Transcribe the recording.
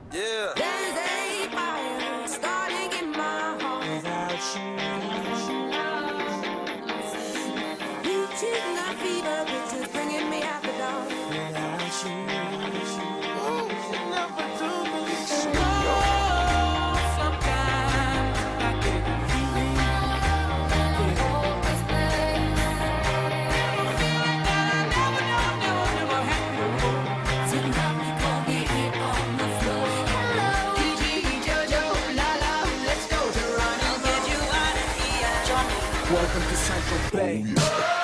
Yeah. There's a fire starting in my heart without you. Reaching that fever pitch is bringing me out the dark without you. Oh, you never do me so. Sometimes I get feeling never happy no more. Tonight we gon' get hit on the floor. Hello, Gigi, Jojo, Lala, let's go to run and get you out of here, Johnny. Welcome to Central Bay.